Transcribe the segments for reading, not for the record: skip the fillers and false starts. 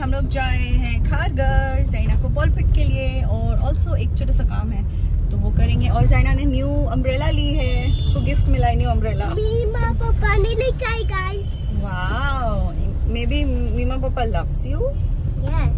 हम लोग जा रहे हैं खारघर ज़ैना को बॉल पिट के लिए, और ऑल्सो एक छोटा सा काम है तो वो करेंगे। और ज़ैना ने न्यू अम्ब्रेला ली है, उसको गिफ्ट मिला है न्यू अम्ब्रेला। मीमा पापा ने लेके आई guys. Wow, maybe Meema पापा loves you. Yes.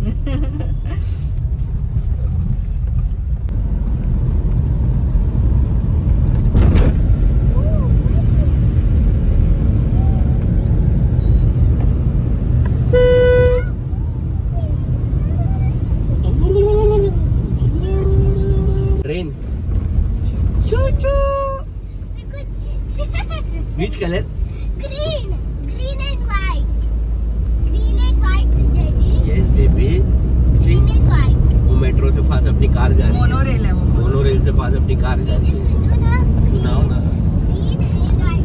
Which color? Green and white. Green and white, daddy. Yes, baby. Green and white. वो मेट्रो से पास अपनी कार जा रही है। मोनोरेल है वो। मोनोरेल से पास अपनी कार जा रही है। सुनो ना। सुनाओ ना। Green and white.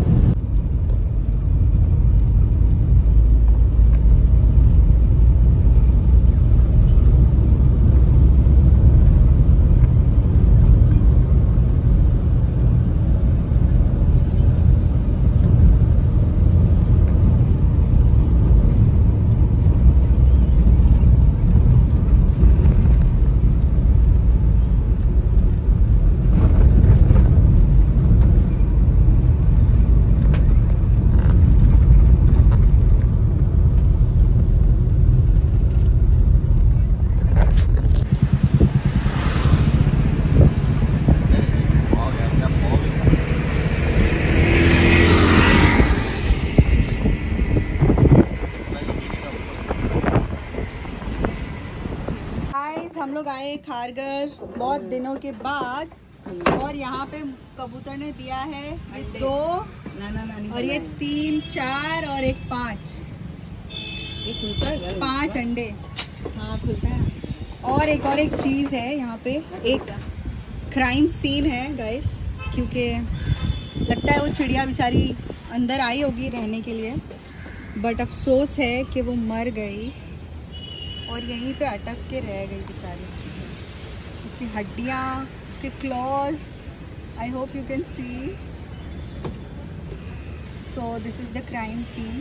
हम लोग आए खारघर बहुत दिनों के बाद, और यहाँ पे कबूतर ने दिया है 2 और ये 3, 4 और 1 5 अंडे। हाँ खुलता है। और एक चीज़ है यहाँ पे, एक क्राइम सीन है गाइस, क्योंकि लगता है वो चिड़िया बेचारी अंदर आई होगी रहने के लिए, बट अफसोस है कि वो मर गई और यहीं पे अटक के रह गई बेचारी। उसकी हड्डियाँ, उसके claws, I hope you can see. So this is the crime scene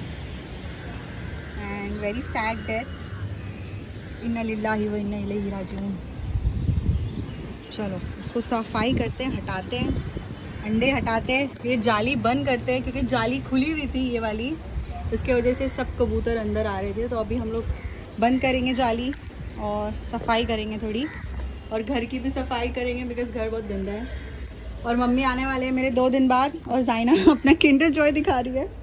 and very sad death. इन्ना लिल्लाहि व इन्ना इलैहि राजिऊन। चलो इसको सफाई करते हैं, हटाते हैं, अंडे हटाते हैं, ये जाली बंद करते हैं क्योंकि जाली खुली हुई थी ये वाली, उसके वजह से सब कबूतर अंदर आ रहे थे। तो अभी हम लोग बंद करेंगे जाली और सफाई करेंगे थोड़ी, और घर की भी सफाई करेंगे बिकॉज घर बहुत गंदा है। और मम्मी आने वाले हैं मेरे 2 दिन बाद, और ज़ैना अपना किंडर जॉय दिखा रही है।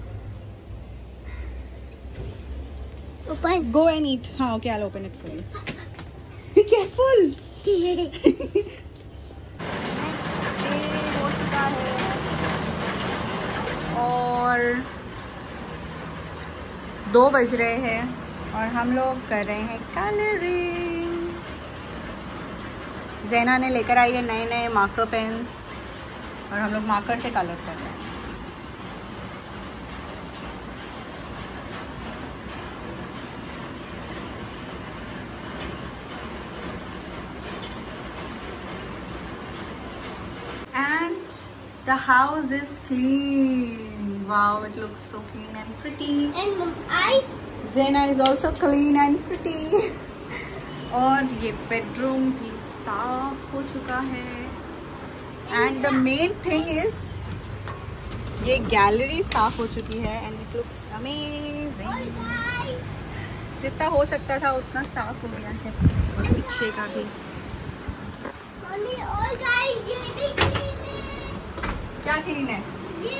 Open. Go and eat. हाँ okay, I will open it for you. Be careful. हो चुका है और 2 बज रहे हैं और हम लोग कर रहे हैं कलरिंग। ज़ैना ने लेकर आई है नए मार्कर पेन्स और हम लोग मार्कर से कलर कर रहे हैं। And the house is clean. Wow, it looks so clean and pretty. And ज़ैना is also clean and pretty. और ये बेडरूम भी साफ हो चुका है। And the main thing is ये गैलरी साफ हो चुकी है and it looks amazing. जितना हो सकता था उतना साफ हो गया है, और पीछे का भी। Mommy, all guys, ये भी clean है। क्या क्लीन है? ये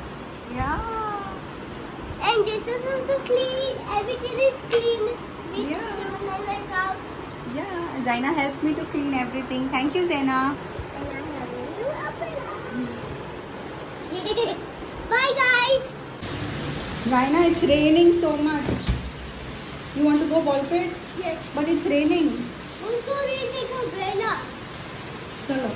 Yeah. And this is also clean. Everything is clean. Yeah. Nana's house. Yeah, ज़ैना helped me to clean everything. Thank you, ज़ैna. Bye guys. ज़ैna, it's raining so much. You want to go ball pit? Yes. But it's raining. Also reading umbrella. चलो।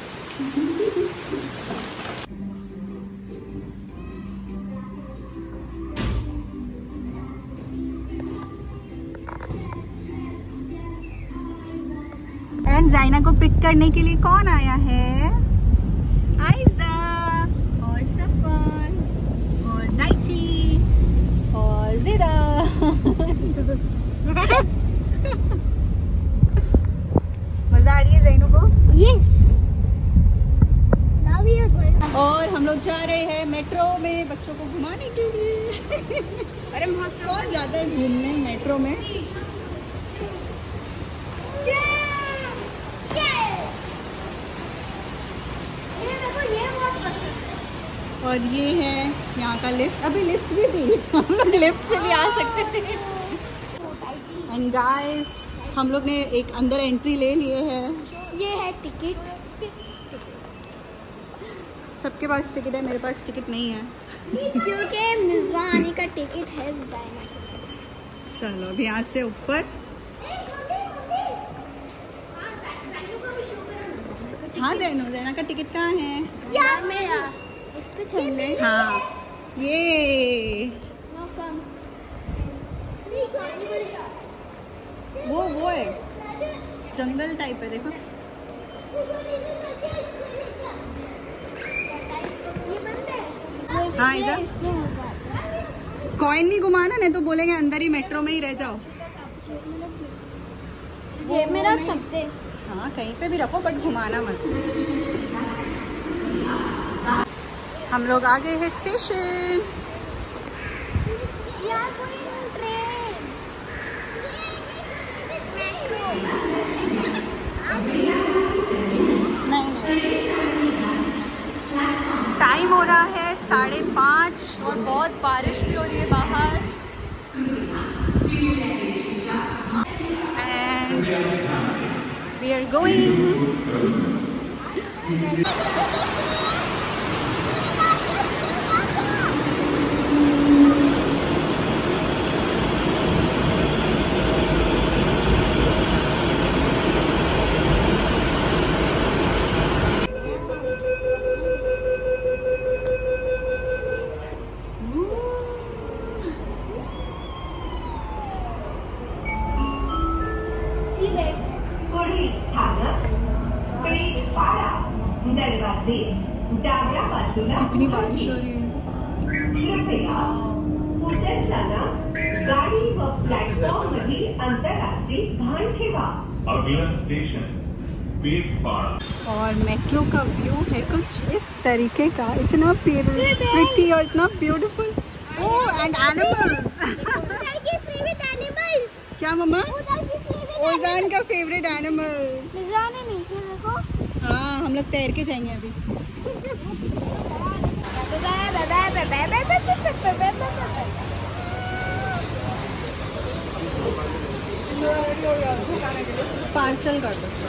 And Zaina को pick करने के लिए कौन आया है? आयजा और सफान और नाइची और जिदा। मजा आ रही है जैनू को? यस। और हम लोग जा रहे हैं मेट्रो में बच्चों को घुमाने के लिए। अरे कौन जाता है घूमने मेट्रो में? और ये है यहाँ का लिफ्ट। अभी लिफ्ट भी थी, हम लोग लिफ्ट से भी आ सकते थे। एंड गाइस हम लोग ने एक अंदर एंट्री ले लिए है। ये है टिकट। सबके पास टिकट है, मेरे पास टिकट नहीं है। क्योंकि मिज़वा आने का टिकट है ज़ाइना के पास। चलो अभी यहाँ से ऊपर। हाँ जैना का टिकट कहाँ है? यार मेरा इस पे चलना है। हाँ ये वो है जंगल टाइप है, देखो। हाँ ऐसा कॉइन नहीं घुमाना, नहीं तो बोलेंगे अंदर ही मेट्रो में ही रह जाओ। जेब में रख सकते। हाँ कहीं पे भी रखो बट घुमाना मत। हम लोग आ गए हैं स्टेशन। यार कोई ट्रेन। नहीं टाइम हो रहा है 5:30 और बहुत बारिश भी हो रही है बाहर। And we are going. कितनी बारिश हो रही है। अगला स्टेशन पेटपाड़ा। और मेट्रो का व्यू है कुछ इस तरीके का, इतना प्रिटी और इतना ब्यूटीफुल। Oh and animals. क्या मम्मा? ओजान का फेवरेट एनिमल। नीचे देखो। हाँ हम लोग तैर के जाएंगे अभी। पार्सल कर दो।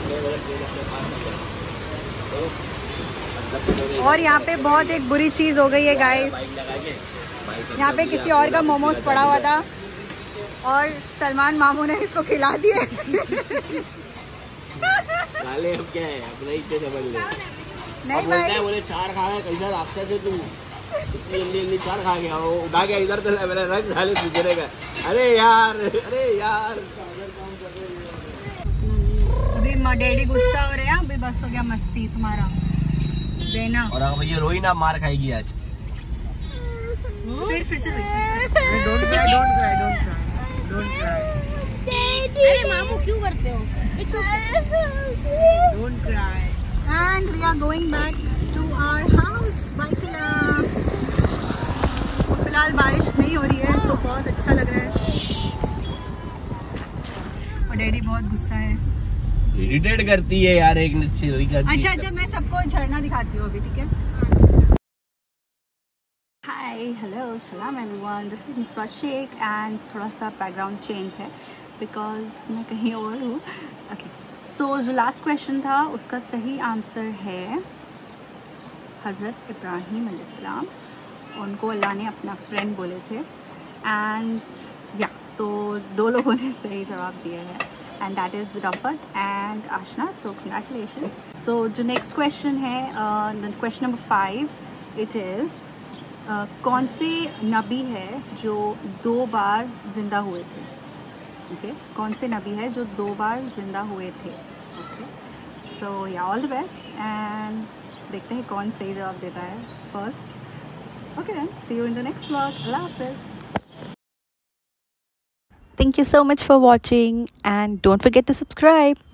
और यहाँ पे बहुत एक बुरी चीज हो गई है गाइस। यहाँ पे किसी और का मोमोज पड़ा हुआ था और सलमान मामू ने इसको खिला दिए। साले अब क्या है, अपना ही समझ ले। नहीं भाई बोले 4 खा गया, कैसा राक्षस है तू, जल्दी 4 खा गया, वो उठा के इधर से मेरा रंग साले दूसरे का। अरे यार अभी डैडी गुस्सा हो रहे हैं। अभी बस हो गया मस्ती तुम्हारा देना। और अब ये रोई ना मार खाएगी आज। फिर से डोंट क्राई। अरे मामू क्यों करते हो? Don't cry. And we are going back to our house bye फिला। फिलहाल बारिश नहीं हो रही है तो बहुत अच्छा लग रहा है। और डैडी बहुत गुस्सा है, इरिटेट करती है यार एक अच्छा मैं सबको झरना दिखाती हूँ अभी, ठीक है? हाय हेलो सलाम everyone, this is Miska Shaikh and थोड़ा सा बैकग्राउंड चेंज है बिकॉज मैं कहीं और हूँ। ओके सो जो लास्ट क्वेश्चन था उसका सही आंसर है हज़रत इब्राहीम अलैहिस्सलाम। उनको अल्लाह ने अपना फ्रेंड बोले थे। एंड या सो 2 लोगों ने सही जवाब दिया है and that is Rafat and Ashna. So congratulations. So जो नेक्स्ट क्वेश्चन है क्वेश्चन नंबर 5 इट इज़ कौन से नबी है जो 2 बार ज़िंदा हुए थे? ओके कौन से नबी है जो 2 बार ज़िंदा हुए थे? ओके सो या ऑल द बेस्ट एंड देखते हैं कौन सही जवाब देता है first. Okay then see you in the next vlog. अल्लाह हाफ़िज़। Thank you so much for watching and don't forget to subscribe.